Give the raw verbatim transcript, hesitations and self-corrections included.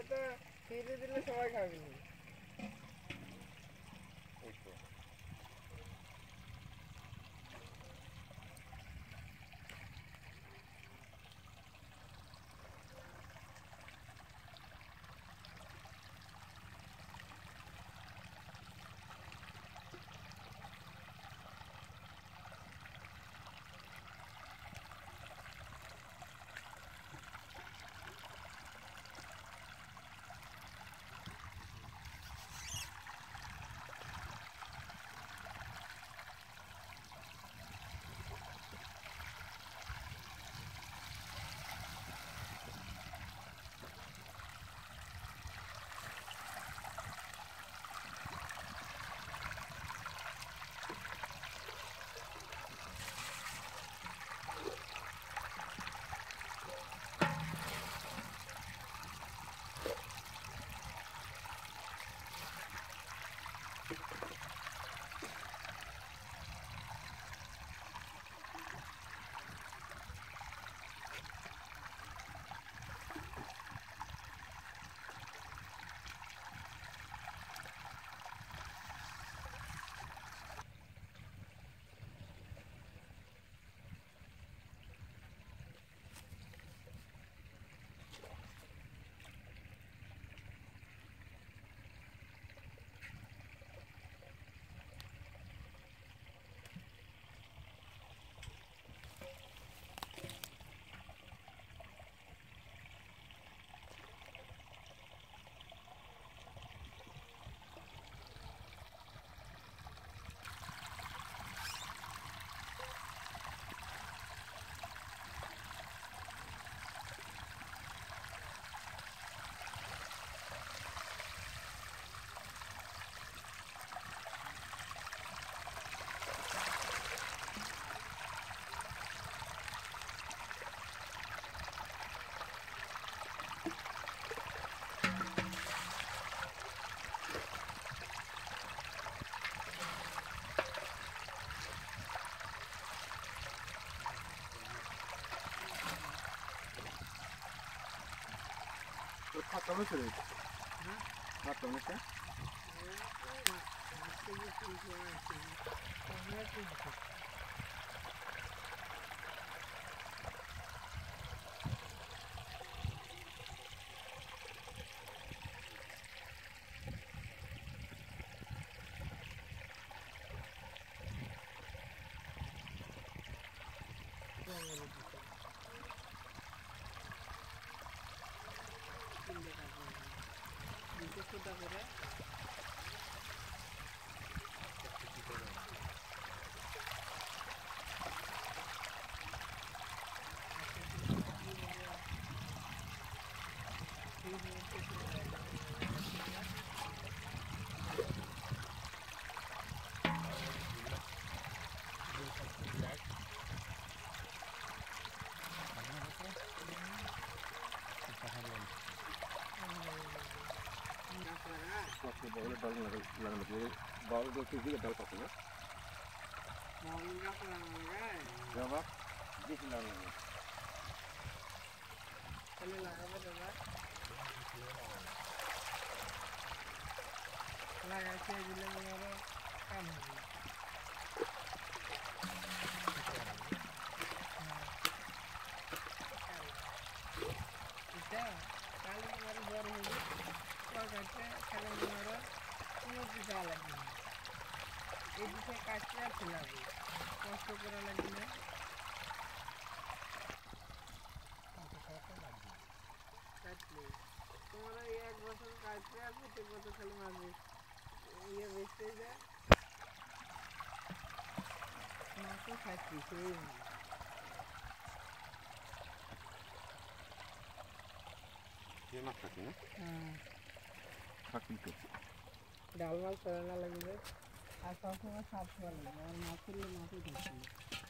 তো ফিরে দিলে সবাই খাবে। Fatto non c'è detto. Fatto non c'è? Boleh baru lalang lagi, baru dua kali juga dapat ya. Mau enggak lalang lagi? Berapa? Di sini lalang. Kalau lalang berapa? Lalang saya bilang berapa? Kan. Kita kali baru baru ini. কাটতে খেলে মনে কোনো পিঠা লাগবে না এই দিকে কাটতে আর ফেলাবে কষ্ট করা লাগবে না কাটলে তোমার এই এক বছর কাটতে আর প্রত্যেক বছর খালি মারবে ইয়ে বেচতে যায় মাছ খাচ্ছি সেই ये मत खाती ना हाँ खाती तो डाल माल करना लगेगा आज साफ में साफ हुआ लगेगा और माछली माछली खाती